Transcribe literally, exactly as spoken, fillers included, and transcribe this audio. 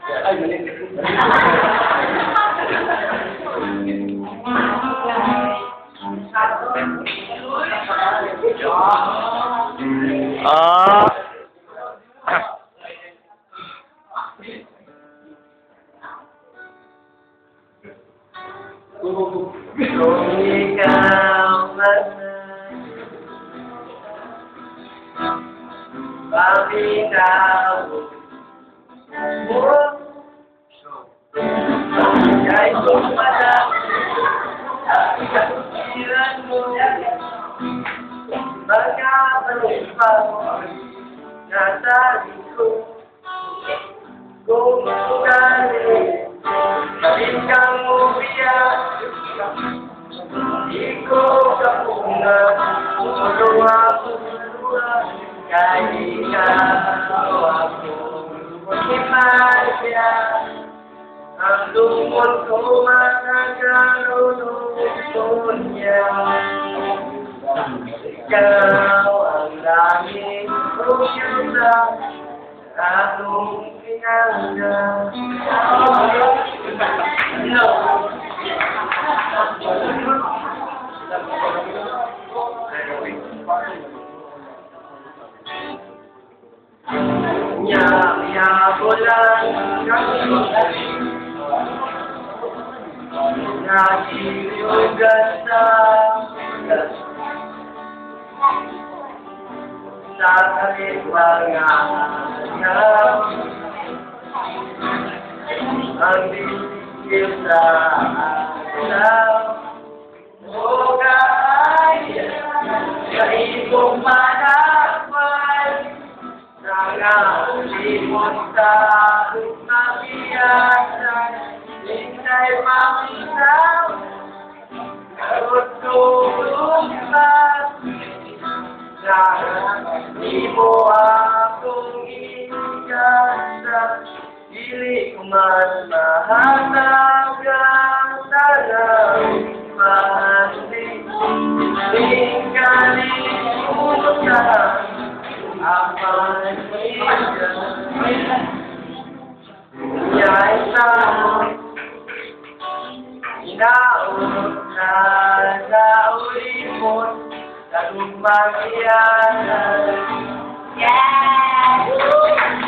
Ay, mali. Ah. Kung ikaw man pamitaw mo, kay kumada ang kasiran mo, magkabalik pa nasa likod. Kung galing ikaw mo biyak, ikaw ka muna, tulong ako luha, kaya ikaw ako lumipasya. Ang lumot ko mga kalulunod niya, ikaw ang langit ko yun lang, akong pinangga. No. Nya-nya bulan nagiyugan sa sa kaliwangan ang bibigil sa araw o kaya sa ibong manakbay nangalimot sa lumabiyasan hintay maminaw at tulong pa na di mo akong ikasa. Dili ko man mahatagang tanang maling kalimutan ang pag-ibig. Ya'y sa inaon na naulimot sa lumagiyanan. Yeah!